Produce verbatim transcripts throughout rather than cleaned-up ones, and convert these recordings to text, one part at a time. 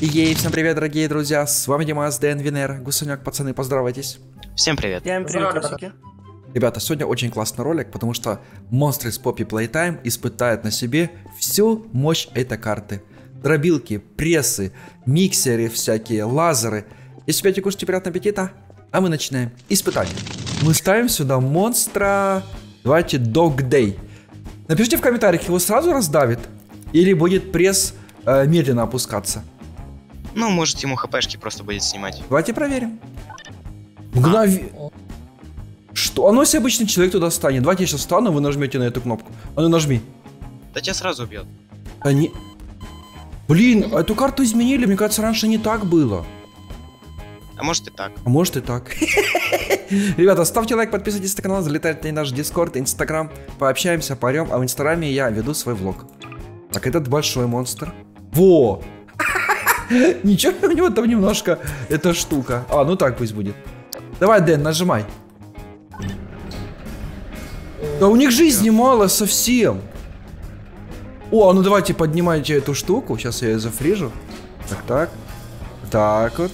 Ей, всем привет, дорогие друзья, с вами Димас, Дэн, Венера, Гусанек, пацаны, поздоровайтесь. Всем привет. Всем привет, ребята, сегодня очень классный ролик, потому что монстры с Poppy Playtime испытают на себе всю мощь этой карты. Дробилки, прессы, миксеры всякие, лазеры. Если хотите кушать, приятного аппетита, а мы начинаем испытание. Мы ставим сюда монстра, давайте Dog Day. Напишите в комментариях, его сразу раздавит или будет пресс э, медленно опускаться. Ну, может, ему хпшки просто будет снимать. Давайте проверим. Мгновенно. А. Что? А ну, если обычный человек туда станет. Давайте я сейчас встану, вы нажмете на эту кнопку. А ну нажми. Да тебя сразу убьет. Они... Блин, эту карту изменили, мне кажется, раньше не так было. А может и так. А может и так. Ребята, ставьте лайк, подписывайтесь на канал, залетайте на наш Дискорд, Инстаграм. Пообщаемся, поорем, а в Инстаграме я веду свой влог. Так, этот большой монстр. Во! Ничего, у него там немножко эта штука. А, ну так пусть будет. Давай, Дэн, нажимай. Да у них жизни мало совсем. О, ну давайте поднимайте эту штуку. Сейчас я ее зафрижу. Так, так. Так вот.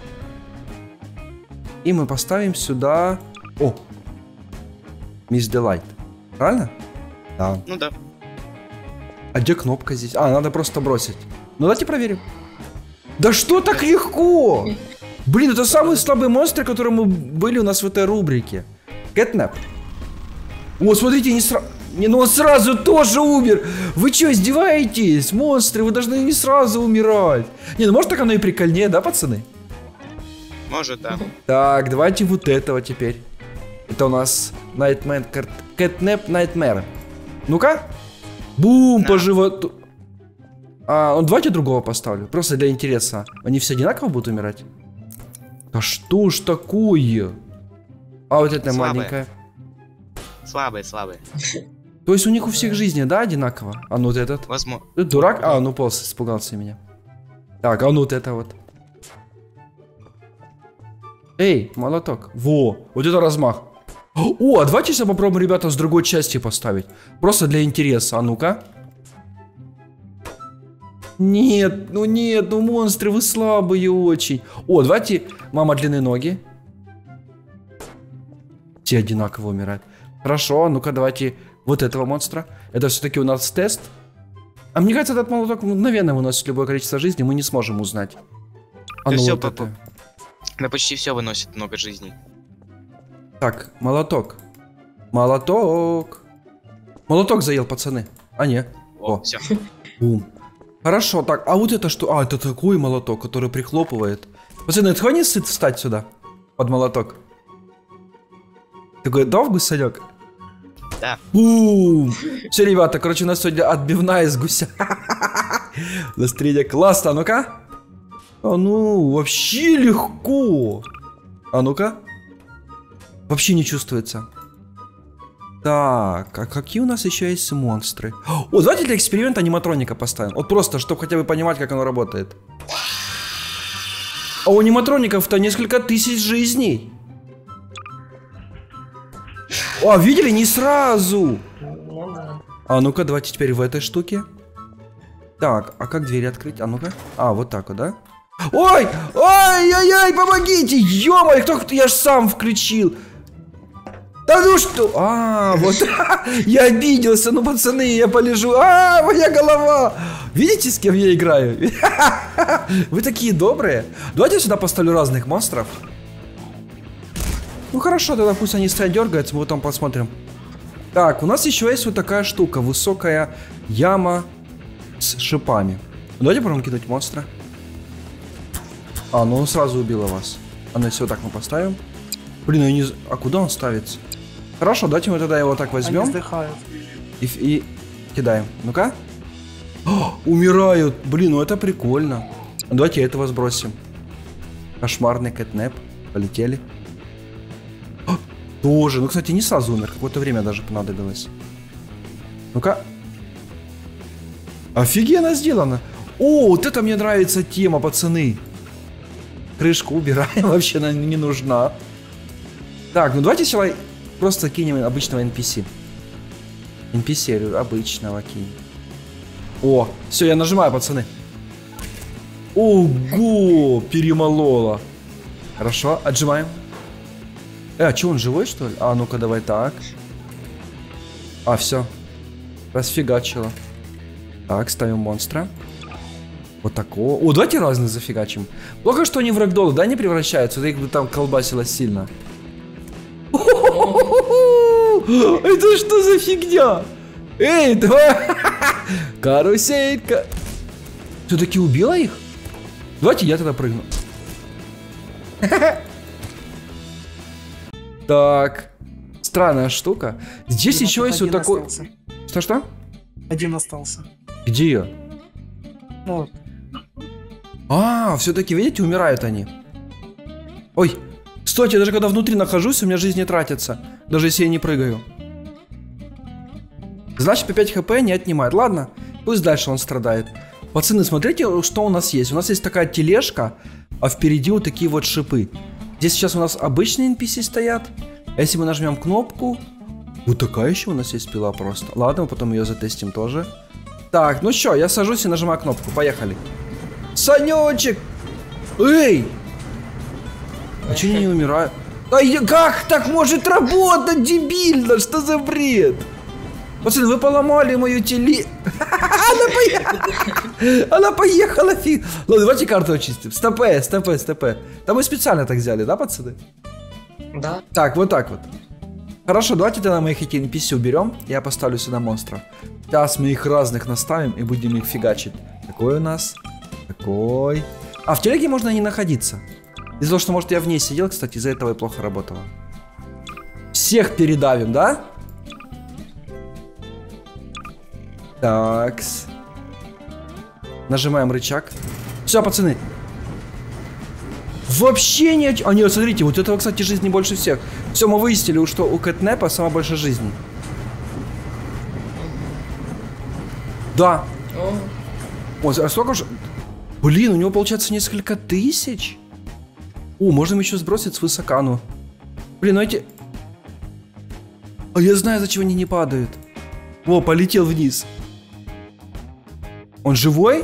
И мы поставим сюда... О! Мисс Делайт. Правильно? Да. Ну да. А где кнопка здесь? А, надо просто бросить. Ну давайте проверим. Да что так легко? Блин, это самый слабый монстр, которые мы были у нас в этой рубрике. Кэтнеп. О, смотрите, не сразу... Не, ну он сразу тоже умер. Вы что, издеваетесь? Монстры, вы должны не сразу умирать. Не, ну может так оно и прикольнее, да, пацаны? Может, да. Так, давайте вот этого теперь. Это у нас Nightmare, Catnap Nightmare. Ну-ка. Бум, по животу. А, он давайте другого поставлю. Просто для интереса. Они все одинаково будут умирать? Да что ж такое? А вот это слабые. Маленькая. Слабые, слабые. То есть у них у всех жизни, да, одинаково? А ну вот этот. Возможно. Ты дурак? А, ну полз, испугался меня. Так, а ну вот это вот. Эй, молоток. Во, вот это размах. О, а давайте сейчас попробуем, ребята, с другой части поставить. Просто для интереса. А ну-ка. Нет, ну нет, ну монстры, вы слабые очень. О, давайте, мама, длинные ноги. Все одинаково умирают. Хорошо, ну-ка давайте вот этого монстра. Это все-таки у нас тест. А мне кажется, этот молоток мгновенно выносит любое количество жизни, мы не сможем узнать. А да ну все, вот папа. это. Да почти все выносит много жизней. Так, молоток. Молоток. Молоток заел, пацаны. А, не. О, О. все. Бум. Хорошо, так, а вот это что? А, это такой молоток, который прихлопывает. Пацаны, ты не сыт встать сюда? Под молоток. Ты готов, гусанек? Да. Бум! Все, ребята, короче, у нас сегодня отбивная из гуся. Настроение классно, а ну-ка. А ну, вообще легко. А ну-ка. Вообще не чувствуется. Так, а какие у нас еще есть монстры? О, давайте для эксперимента аниматроника поставим. Вот просто, чтобы хотя бы понимать, как оно работает. А у аниматроников-то несколько тысяч жизней. О, видели? Не сразу. А ну-ка, давайте теперь в этой штуке. Так, а как двери открыть? А ну-ка. А, вот так вот, да? Ой! Ой-ой-ой, помогите! Ё-моё, кто, я ж сам включил. Да ну что? А, вот. Я обиделся, ну, пацаны, я полежу. А, моя голова. Видите, с кем я играю? Вы такие добрые. Давайте я сюда поставлю разных монстров. Ну хорошо, тогда пусть они стоят, дергаются, мы потом посмотрим. Так, у нас еще есть вот такая штука. Высокая яма с шипами. Давайте попробуем кинуть монстра. А, ну он сразу убил вас. А ну если вот так мы поставим. Блин, я не... А куда он ставится? Хорошо, давайте мы тогда его так возьмем. И, и кидаем. Ну-ка. Умирают. Блин, ну это прикольно. Давайте этого сбросим. Кошмарный кэтнеп. Полетели. Тоже. Ну, кстати, не сразу умер. Какое-то время даже понадобилось. Ну-ка. Офигенно сделано. О, вот это мне нравится тема, пацаны. Крышку убираем. Вообще она не нужна. Так, ну давайте сначала просто кинем обычного эн пи си. эн пи си обычного кинем. О, все, я нажимаю, пацаны. Ого, перемолола. Хорошо, отжимаем. Э, а что, он живой, что ли? А, ну-ка, давай так. А, все. Расфигачило. Так, ставим монстра. Вот такого. О, давайте разных зафигачим. Плохо, что они в рэгдолы, да, не превращаются? Их бы там колбасило сильно. Это что за фигня? Эй, давай. Каруселька. Все-таки убила их? Давайте я тогда прыгну. Так. Странная штука. Здесь еще есть вот такой... Что-что? Один остался. Где ее? Ну, А, все-таки, видите, умирают они. Ой, стойте, даже когда внутри нахожусь, у меня жизнь не тратится. Даже если я не прыгаю. Значит, по пять хп не отнимает. Ладно, пусть дальше он страдает. Пацаны, смотрите, что у нас есть. У нас есть такая тележка, а впереди вот такие вот шипы. Здесь сейчас у нас обычные эн пи си стоят. А если мы нажмем кнопку... Вот такая еще у нас есть пила просто. Ладно, мы потом ее затестим тоже. Так, ну что, я сажусь и нажимаю кнопку. Поехали. Санечек! Эй! А че я не умираю? А я, как так может работать, дебильно? Что за бред? Пацаны, вы поломали мою теле... Она поехала! Она поехала, фиг! Ладно, давайте карту очистим. Стопэ, стопэ, стопэ. Да мы специально так взяли, да, пацаны? да. Так, вот так вот. Хорошо, давайте тогда мы их эти эн пи си уберем. Я поставлю сюда монстров. Сейчас мы их разных наставим и будем их фигачить. Такой у нас. Такой. А в телеге можно не находиться. Из-за того, что, может, я в ней сидел, кстати, из-за этого и плохо работало. Всех передавим, да? Такс. Нажимаем рычаг. Все, пацаны. Вообще нет. А нет, смотрите, вот этого, кстати, жизни больше всех. Все, мы выяснили, что у Кэтнепа самая большая жизнь. Да. О, а сколько же... Блин, у него получается несколько тысяч. О, можно еще сбросить с высока, ну. Блин, ну эти... А я знаю, зачем они не падают. О, полетел вниз. Он живой?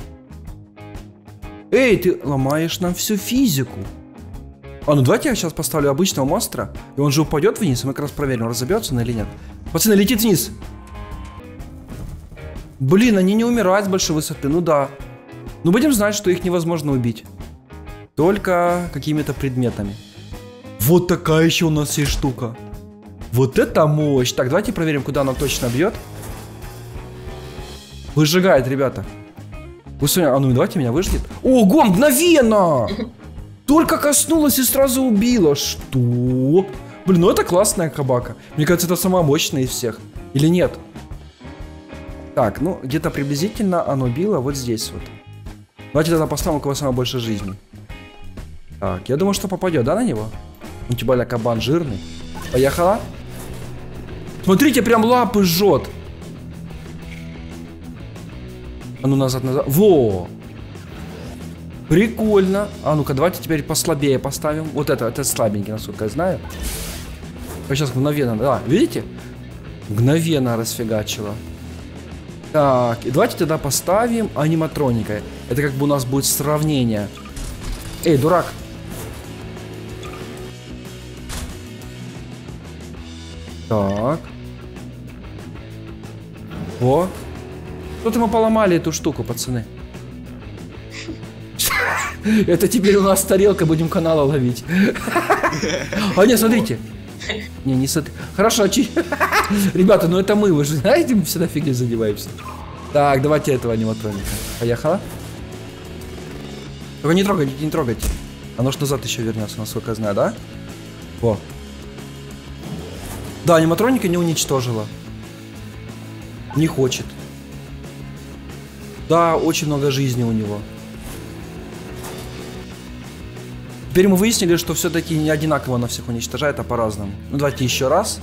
Эй, ты ломаешь нам всю физику. А, ну давайте я сейчас поставлю обычного монстра, и он же упадет вниз, и мы как раз проверим, разобьется он или нет. Пацаны, летит вниз. Блин, они не умирают с большой высоты, ну да. Ну будем знать, что их невозможно убить. Только какими-то предметами. Вот такая еще у нас есть штука. Вот это мощь. Так, давайте проверим, куда она точно бьет. Выжигает, ребята. Вы сегодня... А ну давайте меня выжгет. Ого, мгновенно! Только коснулась и сразу убила. Что? Блин, ну это классная кабака. Мне кажется, это самая мощная из всех. Или нет? Так, ну где-то приблизительно оно било вот здесь вот. Давайте тогда поставим, у кого самая больше жизни. Так, я думаю, что попадет, да, на него? Ну, тем более кабан жирный. Поехала. Смотрите, прям лапы жжет. А ну назад, назад. Во! Прикольно. А ну-ка, давайте теперь послабее поставим. Вот это, это слабенький, насколько я знаю. А сейчас мгновенно, да, видите? Мгновенно расфигачило. Так, и давайте тогда поставим аниматроника. Это как бы у нас будет сравнение. Эй, дурак. Так. О. Что-то мы поломали эту штуку, пацаны. Это теперь у нас тарелка, будем канала ловить. А не, смотрите. Не, не смотри. Хорошо, ребята, ну это мы, вы же знаете, мы всегда фигней занимаемся. Так, давайте этого аниматроника. Поехала. Только не трогайте, не трогайте. Оно ж назад еще вернется, насколько я знаю, да? Во. Да, аниматроника не уничтожила. Не хочет. Да, очень много жизни у него. Теперь мы выяснили, что все-таки не одинаково она всех уничтожает, а по-разному. Ну давайте еще раз.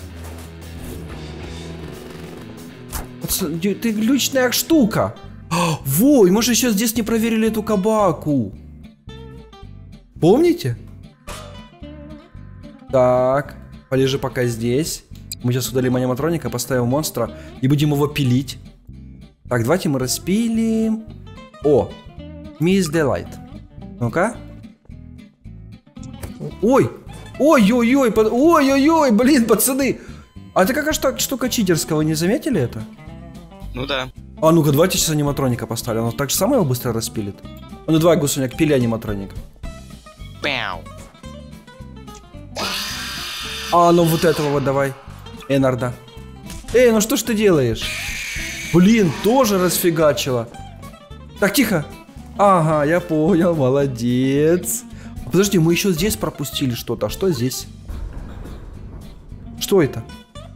Ты глючная штука. Во, и мы же еще здесь не проверили эту кабаку. Помните? Так, полежи пока здесь. Мы сейчас удалим аниматроника, поставим монстра и будем его пилить. Так, давайте мы распилим. О, Miss Delight. Ну-ка. Ой! Ой-ой-ой! Под... Ой-ой-ой! Блин, пацаны! А это какая штука, штука читерского, не заметили это? Ну да. А ну-ка, давайте сейчас аниматроника поставим. Он так же самое его быстро распилит. А ну давай, Гусуняк, пили аниматроник. Пяу. А ну вот этого вот давай. Энарда. Эй, ну что ж ты делаешь? Блин, тоже расфигачило. Так, тихо. Ага, я понял, молодец. Подожди, мы еще здесь пропустили что-то. А что здесь? Что это?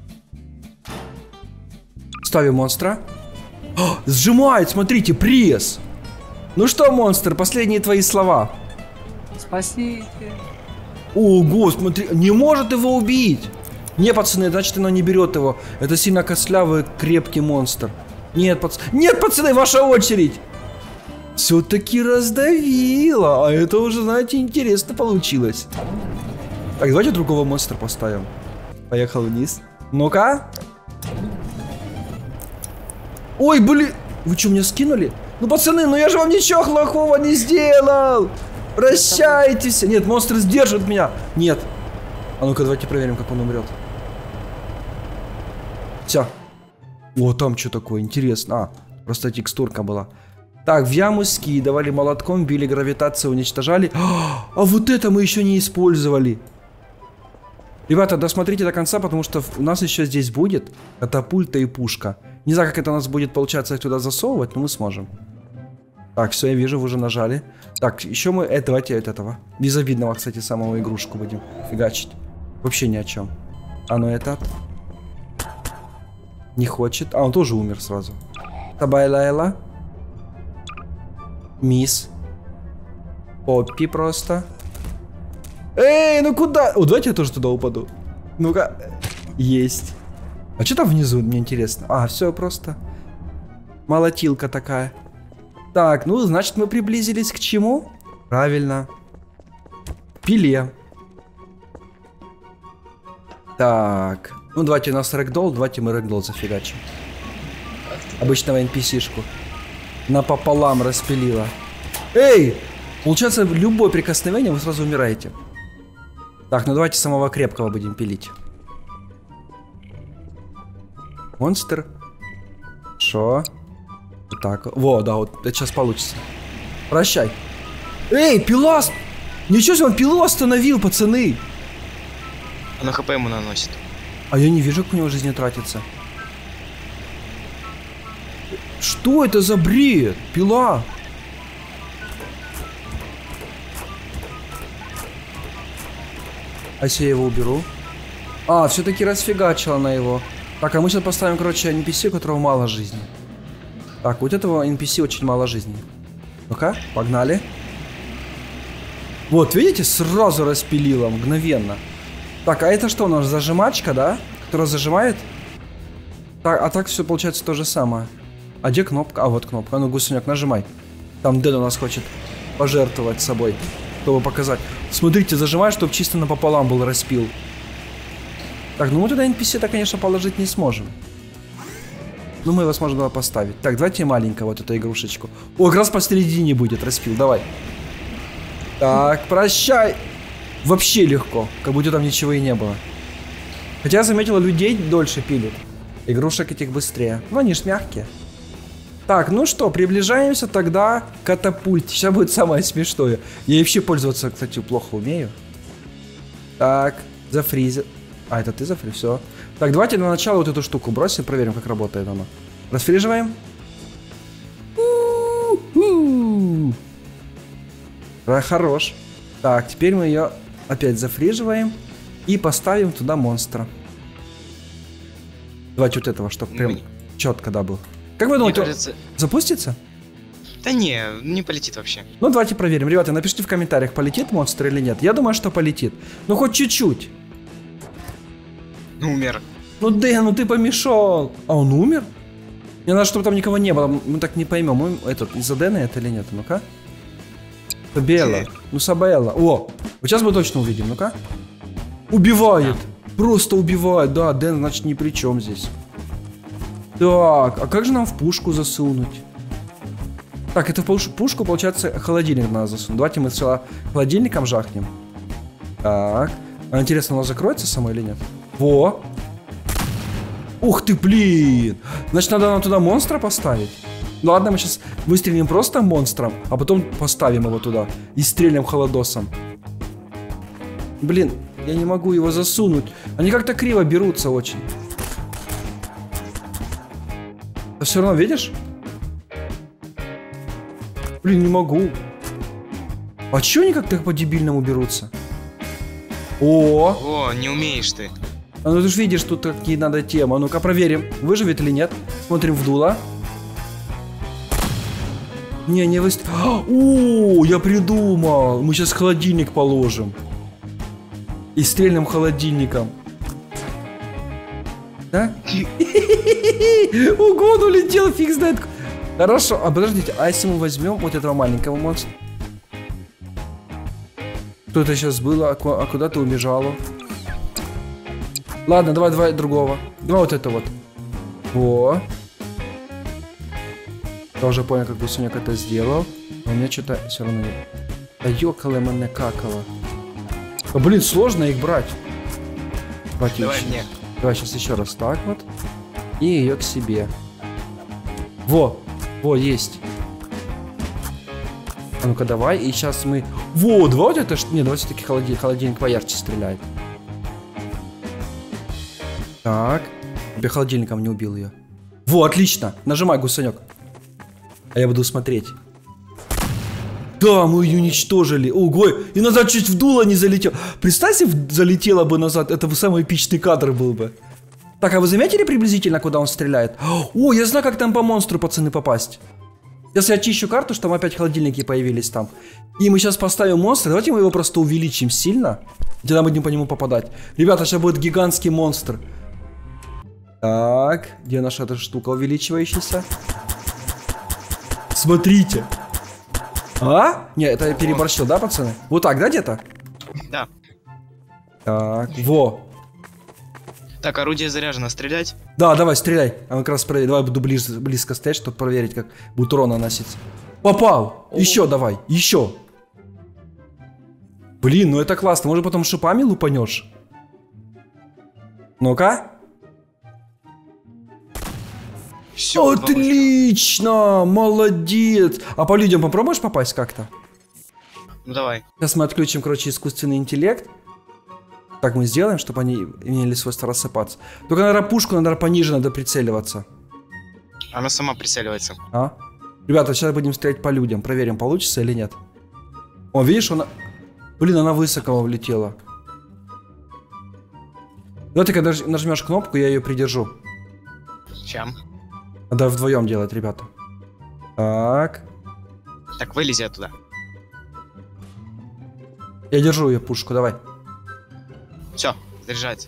Ставим монстра. О, сжимает, смотрите, пресс. Ну что, монстр, последние твои слова. Спасите. Ого, смотри, не может его убить. Не, пацаны, значит, оно не берет его. Это сильно костлявый, крепкий монстр. Нет, пацаны, нет, пацаны, ваша очередь. Все-таки раздавило. А это уже, знаете, интересно получилось. Так, давайте другого монстра поставим. Поехал вниз. Ну-ка. Ой, блин. Вы что, меня скинули? Ну, пацаны, ну я же вам ничего плохого не сделал. Прощайтесь. Нет, монстр сдержит меня. Нет. А ну-ка, давайте проверим, как он умрет. Все. О, там что такое? Интересно. А, просто текстурка была. Так, в яму скидывали, молотком били, гравитацию уничтожали. А, а вот это мы еще не использовали. Ребята, досмотрите до конца, потому что у нас еще здесь будет катапульта и пушка. Не знаю, как это у нас будет получаться их туда засовывать, но мы сможем. Так, все, я вижу, вы уже нажали. Так, еще мы... Э, давайте от этого. Безобидного, кстати, самого игрушку будем фигачить. Вообще ни о чем. А ну этот. Не хочет. А, он тоже умер сразу. Табайлайла. Мисс. Поппи просто. Эй, ну куда? О, давайте я тоже туда упаду. Ну-ка. Есть. А что там внизу, мне интересно? А, все просто. Молотилка такая. Так, ну, значит, мы приблизились к чему? Правильно. Пиле. Так. Ну, давайте у нас рэгдолл, давайте мы рэгдолл зафигачим. Обычного эн пи си-шку. Напополам распилила. Эй! Получается, любое прикосновение вы сразу умираете. Так, ну давайте самого крепкого будем пилить. Монстр. Шо? Вот так. Во, да, вот это сейчас получится. Прощай. Эй, пила! Ничего себе, он пилу остановил, пацаны. Она хп ему наносит. А я не вижу, как у него жизнь тратится. Что это за бред? Пила. А если я его уберу? А, все-таки расфигачила на его. Так, а мы сейчас поставим, короче, эн пи си, у которого мало жизни. Так, вот этого эн пи си очень мало жизни. Ну-ка, погнали. Вот, видите, сразу распилила, мгновенно. Так, а это что у нас, зажимачка, да? Которая зажимает? Так, а так все получается то же самое. А где кнопка? А, вот кнопка. А ну, Гусуняк, нажимай. Там Дэн у нас хочет пожертвовать собой, чтобы показать. Смотрите, зажимай, чтобы чисто напополам был распил. Так, ну мы туда эн пи си-то, конечно, положить не сможем. Ну, мы его сможем туда поставить. Так, давайте маленько вот эту игрушечку. О, как раз посередине будет распил, давай. Так, прощай. Вообще легко, как будто там ничего и не было. Хотя я заметила, людей дольше пилят. Игрушек этих быстрее. Ну, они ж мягкие. Так, ну что, приближаемся тогда к катапульте. Сейчас будет самое смешное. Я вообще пользоваться, кстати, плохо умею. Так, зафризер. А, это ты зафризер, все. Так, давайте на начало вот эту штуку бросим, проверим, как работает она. Расфриживаем. Хорош. Так, теперь мы ее опять зафриживаем и поставим туда монстра. Давайте вот этого, чтобы прям четко, да, был. Как вы думаете, кажется... запустится? Да не, не полетит вообще. Ну, давайте проверим. Ребята, напишите в комментариях, полетит монстр или нет. Я думаю, что полетит. Ну, хоть чуть-чуть. Ну, умер. Ну, Дэн, ну ты помешал. А он умер? Мне надо, чтобы там никого не было. Мы так не поймем, мы этот, из-за Дэна это или нет. Ну-ка. Сабелла. Ну, Сабелла. О, вот сейчас мы точно увидим. Ну-ка. Убивает. Просто убивает. Да, Дэн, значит, ни при чем здесь. Так, а как же нам в пушку засунуть? Так, это в пуш- пушку, получается, холодильник надо засунуть. Давайте мы сначала холодильником жахнем. Так. А интересно, оно закроется само или нет? Во! Ух ты, блин! Значит, надо нам туда монстра поставить. Ну ладно, мы сейчас выстрелим просто монстром, а потом поставим его туда и стрельнем холодосом. Блин, я не могу его засунуть. Они как-то криво берутся очень. А все равно, видишь? Блин, не могу. А чё они как-то по-дебильному берутся? О! О, не умеешь ты. А ну ты же видишь, тут какие надо темы. А ну-ка проверим, выживет или нет. Смотрим в дуло. Не, не вы... О, я придумал. Мы сейчас холодильник положим. И стрельным холодильником. Да? Ого, он улетел, фиг знает. Хорошо, а подождите, а если мы возьмем вот этого маленького монстра? Что это сейчас было? А куда ты убежала? Ладно, давай, давай другого. Давай вот это вот. Во. Я уже понял, как Гусуняк это сделал. Но у меня что-то все равно нет. Да ёкало мене какало. А, блин, сложно их брать. Давайте Давай еще. мне. Давай сейчас еще раз так вот. И ее к себе. Во, во, есть. А ну-ка давай. И сейчас мы... Во, два вот это... Не, давай все-таки холодильник, холодильник поярче стреляет. Так. Я холодильником не убил ее. Во, отлично. Нажимай, Гусанек. А я буду смотреть. Да, мы ее уничтожили. Ого, и назад чуть в дуло не залетел. Представьте, залетела бы назад. Это бы самый эпичный кадр был бы. Так, а вы заметили приблизительно, куда он стреляет? О, я знаю, как там по монстру, пацаны, попасть. Сейчас я очищу карту, что там опять холодильники появились там. И мы сейчас поставим монстр. Давайте мы его просто увеличим сильно. И тогда мы будем по нему попадать. Ребята, сейчас будет гигантский монстр. Так, где наша эта штука увеличивающаяся? Смотрите. А? Не, это я переборщил, да, пацаны? Вот так, да, где-то? Да. Так, во. Так, орудие заряжено, стрелять? Да, давай, стреляй. А мы как раз проверим. Давай буду близ, близко стоять, чтобы проверить, как будет урон наноситься. Попал! О. Еще давай, еще. Блин, ну это классно. Может, потом шипами лупанешь? Ну-ка. Всё, отлично! Молодец! А по людям попробуешь попасть как-то? Ну давай. Сейчас мы отключим, короче, искусственный интеллект. Так мы сделаем, чтобы они имели свойство рассыпаться. Только, наверное, пушку надо пониже, надо прицеливаться. Она сама прицеливается. А? Ребята, сейчас будем стрелять по людям. Проверим, получится или нет. О, видишь, она... Блин, она высоко влетела. Ну, ты когда нажмешь кнопку, я ее придержу. Чем? Надо вдвоем делать, ребята. Так. Так, вылези оттуда. Я держу ее пушку, давай. Все, заряжается.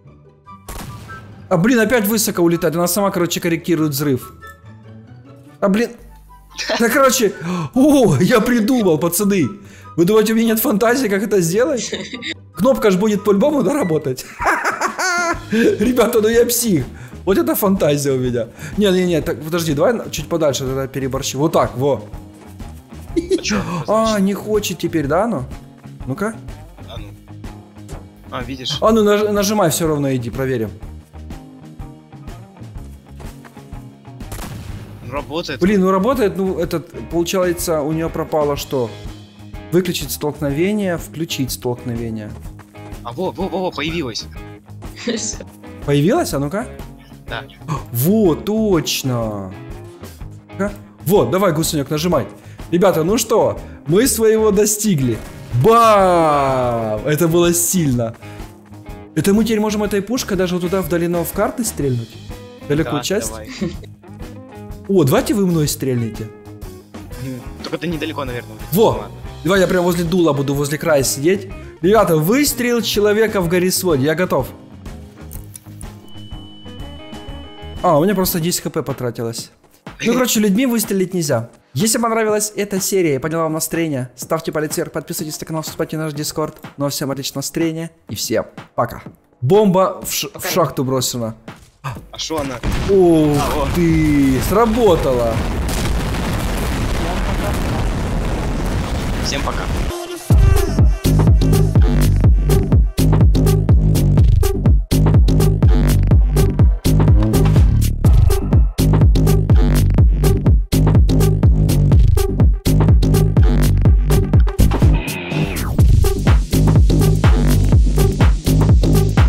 А, блин, опять высоко улетает. Она сама, короче, корректирует взрыв. А, блин. Да, короче. О, я придумал, пацаны. Вы думаете, у меня нет фантазии, как это сделать? Кнопка же будет по-любому, да, работать? Ребята, ну я псих. Вот это фантазия у меня. Не-не-не, так, подожди, давай чуть подальше тогда переборщу. Вот так, во. А, чё, а не хочет теперь, да, ну? Ну-ка. А, ну. А, видишь? А ну наж нажимай, все равно иди, проверим. Ну, работает. Блин, ну работает, ну этот, получается, у нее пропало что? Выключить столкновение, включить столкновение. А, во, во, во, во, появилась. Появилась? А ну-ка. Да. Вот, точно. Вот, давай, Гусунек, нажимай. Ребята, ну что, мы своего достигли. Бам! Это было сильно. Это мы теперь можем этой пушкой даже вот туда вдалино в карты стрельнуть? Далеко Да, часть? давай. О, давайте вы мной стрельните. Только ты недалеко, наверное. Во! Ладно. Давай я прям возле дула буду, возле края сидеть. Ребята, выстрел человека в горисводе. Я готов. А, у меня просто десять хп потратилось. Ну, короче, людьми выстрелить нельзя. Если понравилась эта серия и подняла вам настроение, ставьте палец вверх, подписывайтесь на канал, вступайте в наш дискорд. Ну а всем отличного настроения и всем пока. Бомба в, ш в шахту брошена. А шо она? Ух А, вот. ты, сработала. Всем пока.